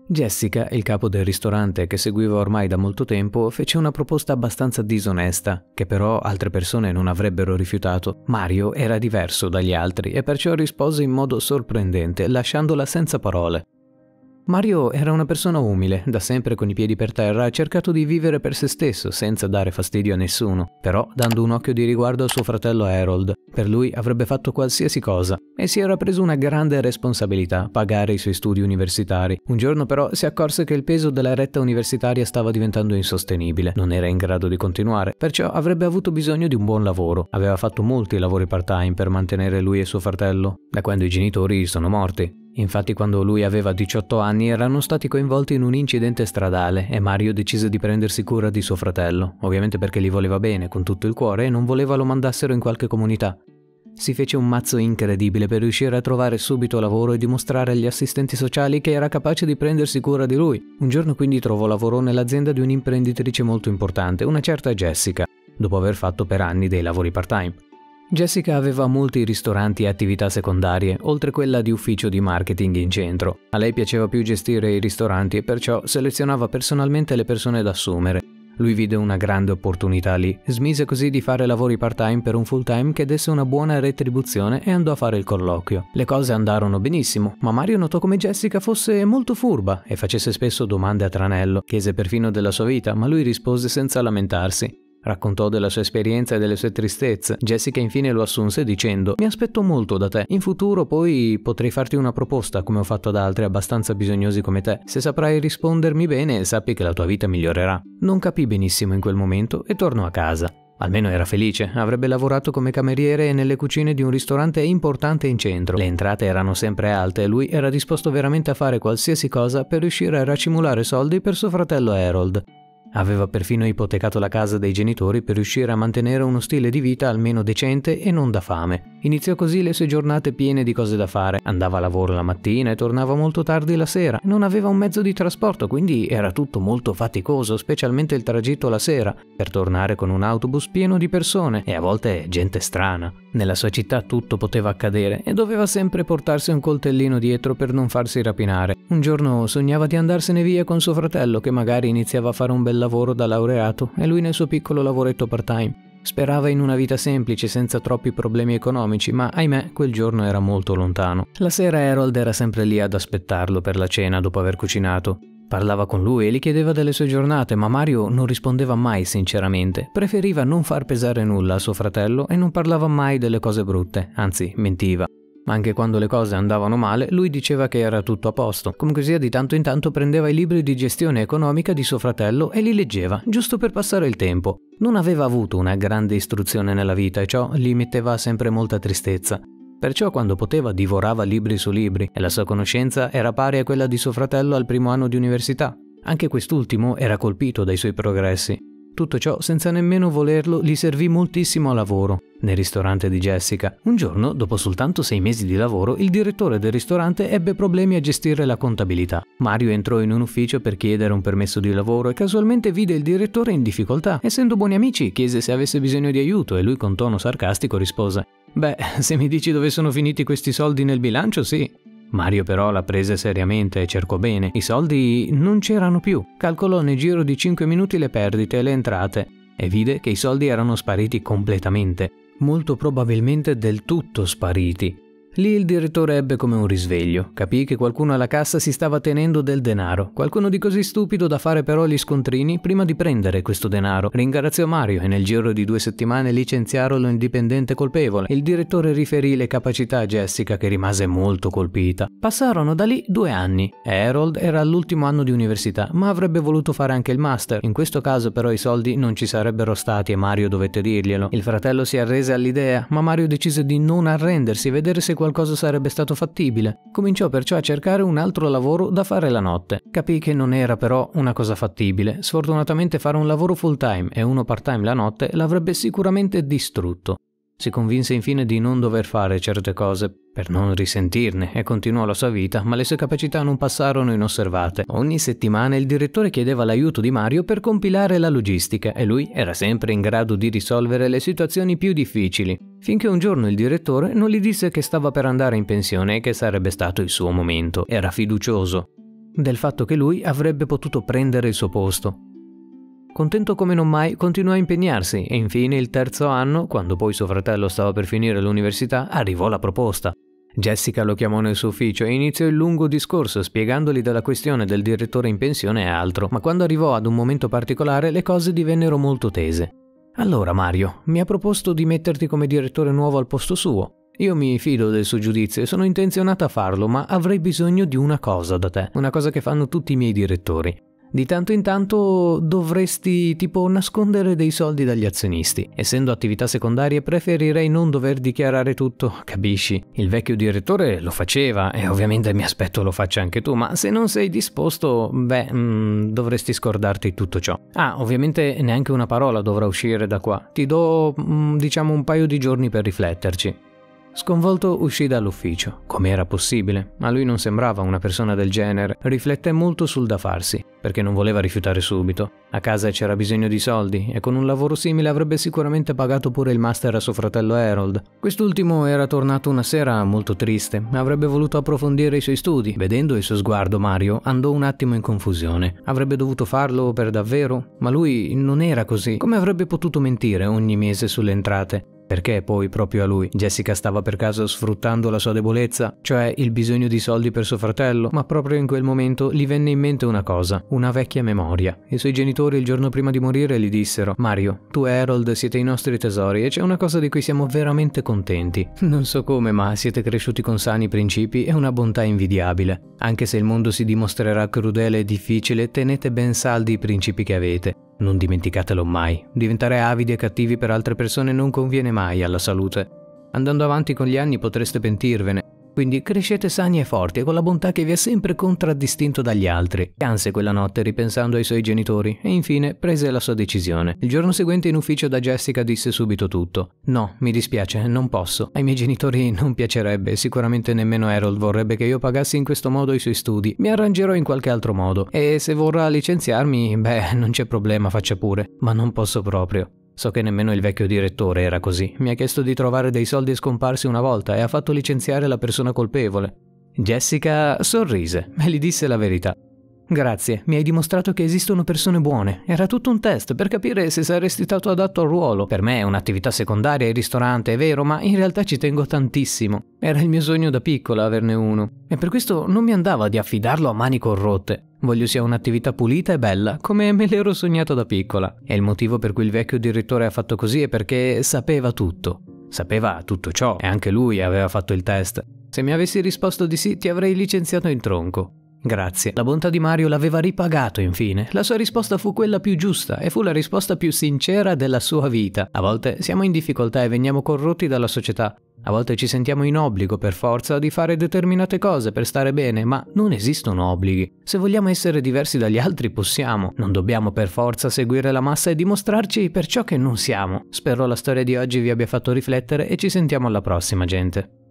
Jessica, il capo del ristorante che seguiva ormai da molto tempo, fece una proposta abbastanza disonesta, che però altre persone non avrebbero rifiutato. Mario era diverso dagli altri e perciò rispose in modo sorprendente, lasciandola senza parole. Mario era una persona umile, da sempre con i piedi per terra ha cercato di vivere per se stesso, senza dare fastidio a nessuno, però dando un occhio di riguardo al suo fratello Harold. Per lui avrebbe fatto qualsiasi cosa e si era preso una grande responsabilità, pagare i suoi studi universitari. Un giorno però si accorse che il peso della retta universitaria stava diventando insostenibile, non era in grado di continuare, perciò avrebbe avuto bisogno di un buon lavoro. Aveva fatto molti lavori part-time per mantenere lui e suo fratello, da quando i genitori sono morti. Infatti quando lui aveva 18 anni erano stati coinvolti in un incidente stradale e Mario decise di prendersi cura di suo fratello, ovviamente perché gli voleva bene con tutto il cuore e non voleva lo mandassero in qualche comunità. Si fece un mazzo incredibile per riuscire a trovare subito lavoro e dimostrare agli assistenti sociali che era capace di prendersi cura di lui. Un giorno quindi trovò lavoro nell'azienda di un'imprenditrice molto importante, una certa Jessica, dopo aver fatto per anni dei lavori part-time. Jessica aveva molti ristoranti e attività secondarie, oltre quella di ufficio di marketing in centro. A lei piaceva più gestire i ristoranti e perciò selezionava personalmente le persone da assumere. Lui vide una grande opportunità lì, smise così di fare lavori part-time per un full-time che desse una buona retribuzione e andò a fare il colloquio. Le cose andarono benissimo, ma Mario notò come Jessica fosse molto furba e facesse spesso domande a tranello. Chiese perfino della sua vita, ma lui rispose senza lamentarsi. Raccontò della sua esperienza e delle sue tristezze. Jessica infine lo assunse dicendo: «Mi aspetto molto da te. In futuro poi potrei farti una proposta come ho fatto ad altri abbastanza bisognosi come te. Se saprai rispondermi bene, sappi che la tua vita migliorerà». Non capì benissimo in quel momento e tornò a casa. Almeno era felice, avrebbe lavorato come cameriere nelle cucine di un ristorante importante in centro. Le entrate erano sempre alte e lui era disposto veramente a fare qualsiasi cosa per riuscire a racimolare soldi per suo fratello Harold. Aveva perfino ipotecato la casa dei genitori per riuscire a mantenere uno stile di vita almeno decente e non da fame. Iniziò così le sue giornate piene di cose da fare. Andava a lavoro la mattina e tornava molto tardi la sera. Non aveva un mezzo di trasporto, quindi era tutto molto faticoso, specialmente il tragitto la sera, per tornare con un autobus pieno di persone e a volte gente strana. Nella sua città tutto poteva accadere e doveva sempre portarsi un coltellino dietro per non farsi rapinare. Un giorno sognava di andarsene via con suo fratello, che magari iniziava a fare un bel lavoro da laureato e lui nel suo piccolo lavoretto part-time. Sperava in una vita semplice senza troppi problemi economici, ma ahimè quel giorno era molto lontano. La sera Harold era sempre lì ad aspettarlo per la cena dopo aver cucinato. Parlava con lui e gli chiedeva delle sue giornate, ma Mario non rispondeva mai sinceramente. Preferiva non far pesare nulla a suo fratello e non parlava mai delle cose brutte, anzi mentiva. Ma anche quando le cose andavano male, lui diceva che era tutto a posto. Comunque sia, di tanto in tanto prendeva i libri di gestione economica di suo fratello e li leggeva, giusto per passare il tempo. Non aveva avuto una grande istruzione nella vita e ciò gli metteva sempre molta tristezza. Perciò quando poteva divorava libri su libri e la sua conoscenza era pari a quella di suo fratello al primo anno di università. Anche quest'ultimo era colpito dai suoi progressi. Tutto ciò, senza nemmeno volerlo, gli servì moltissimo a lavoro nel ristorante di Jessica. Un giorno, dopo soltanto 6 mesi di lavoro, il direttore del ristorante ebbe problemi a gestire la contabilità. Mario entrò in un ufficio per chiedere un permesso di lavoro e casualmente vide il direttore in difficoltà. Essendo buoni amici, chiese se avesse bisogno di aiuto e lui con tono sarcastico rispose: «Beh, se mi dici dove sono finiti questi soldi nel bilancio, sì». Mario però la prese seriamente e cercò bene. I soldi non c'erano più. Calcolò nel giro di 5 minuti le perdite e le entrate e vide che i soldi erano spariti completamente, molto probabilmente del tutto spariti. Lì il direttore ebbe come un risveglio. Capì che qualcuno alla cassa si stava tenendo del denaro. Qualcuno di così stupido da fare però gli scontrini prima di prendere questo denaro. Ringraziò Mario e nel giro di 2 settimane licenziarono il dipendente colpevole. Il direttore riferì le capacità a Jessica, che rimase molto colpita. Passarono da lì 2 anni. Harold era all'ultimo anno di università, ma avrebbe voluto fare anche il master. In questo caso però i soldi non ci sarebbero stati e Mario dovette dirglielo. Il fratello si arrese all'idea, ma Mario decise di non arrendersi e vedere se qualcosa sarebbe stato fattibile. Cominciò perciò a cercare un altro lavoro da fare la notte. Capì che non era però una cosa fattibile. Sfortunatamente fare un lavoro full time e uno part time la notte l'avrebbe sicuramente distrutto. Si convinse infine di non dover fare certe cose per non risentirne e continuò la sua vita, ma le sue capacità non passarono inosservate. Ogni settimana il direttore chiedeva l'aiuto di Mario per compilare la logistica e lui era sempre in grado di risolvere le situazioni più difficili, finché un giorno il direttore non gli disse che stava per andare in pensione e che sarebbe stato il suo momento. Era fiducioso. del fatto che lui avrebbe potuto prendere il suo posto. Contento come non mai, continuò a impegnarsi e infine il terzo anno, quando poi suo fratello stava per finire l'università, arrivò la proposta. Jessica lo chiamò nel suo ufficio e iniziò il lungo discorso spiegandogli della questione del direttore in pensione e altro, ma quando arrivò ad un momento particolare le cose divennero molto tese. Allora Mario, mi ha proposto di metterti come direttore nuovo al posto suo. Io mi fido del suo giudizio e sono intenzionata a farlo, ma avrei bisogno di una cosa da te, una cosa che fanno tutti i miei direttori. Di tanto in tanto dovresti tipo nascondere dei soldi dagli azionisti. Essendo attività secondarie preferirei non dover dichiarare tutto, capisci? Il vecchio direttore lo faceva e ovviamente mi aspetto lo faccia anche tu, ma se non sei disposto, dovresti scordarti tutto ciò. Ah, ovviamente neanche una parola dovrà uscire da qua. Ti do, diciamo, un paio di giorni per rifletterci. Sconvolto uscì dall'ufficio. Com'era possibile? A lui non sembrava una persona del genere. Rifletté molto sul da farsi, perché non voleva rifiutare subito. A casa c'era bisogno di soldi e con un lavoro simile avrebbe sicuramente pagato pure il master a suo fratello Harold. Quest'ultimo era tornato una sera molto triste. Avrebbe voluto approfondire i suoi studi. Vedendo il suo sguardo, Mario andò un attimo in confusione. Avrebbe dovuto farlo per davvero? Ma lui non era così. Come avrebbe potuto mentire ogni mese sulle entrate? Perché poi proprio a lui? Jessica stava per caso sfruttando la sua debolezza, cioè il bisogno di soldi per suo fratello, ma proprio in quel momento gli venne in mente una cosa, una vecchia memoria. I suoi genitori il giorno prima di morire gli dissero: Mario, tu e Harold siete i nostri tesori e c'è una cosa di cui siamo veramente contenti. Non so come, ma siete cresciuti con sani principi e una bontà invidiabile. Anche se il mondo si dimostrerà crudele e difficile, tenete ben saldi i principi che avete. Non dimenticatelo mai. Diventare avidi e cattivi per altre persone non conviene mai alla salute. Andando avanti con gli anni potreste pentirvene. Quindi crescete sani e forti e con la bontà che vi ha sempre contraddistinto dagli altri. Pianse quella notte ripensando ai suoi genitori e infine prese la sua decisione. Il giorno seguente in ufficio da Jessica disse subito tutto. No, mi dispiace, non posso. Ai miei genitori non piacerebbe, sicuramente nemmeno Harold vorrebbe che io pagassi in questo modo i suoi studi. Mi arrangerò in qualche altro modo e se vorrà licenziarmi, non c'è problema, faccia pure. Ma non posso proprio. So che nemmeno il vecchio direttore era così. Mi ha chiesto di trovare dei soldi scomparsi una volta e ha fatto licenziare la persona colpevole. Jessica sorrise e gli disse la verità. Grazie, mi hai dimostrato che esistono persone buone. Era tutto un test per capire se saresti stato adatto al ruolo. Per me è un'attività secondaria il ristorante, è vero, ma in realtà ci tengo tantissimo. Era il mio sogno da piccola averne uno. E per questo non mi andava di affidarlo a mani corrotte. Voglio sia un'attività pulita e bella, come me l'ero sognato da piccola. E il motivo per cui il vecchio direttore ha fatto così è perché sapeva tutto. Sapeva tutto ciò e anche lui aveva fatto il test. Se mi avessi risposto di sì, ti avrei licenziato in tronco. Grazie. La bontà di Mario l'aveva ripagato infine. La sua risposta fu quella più giusta e fu la risposta più sincera della sua vita. A volte siamo in difficoltà e veniamo corrotti dalla società. A volte ci sentiamo in obbligo per forza di fare determinate cose per stare bene, ma non esistono obblighi. Se vogliamo essere diversi dagli altri possiamo. Non dobbiamo per forza seguire la massa e dimostrarci per ciò che non siamo. Spero la storia di oggi vi abbia fatto riflettere e ci sentiamo alla prossima, gente.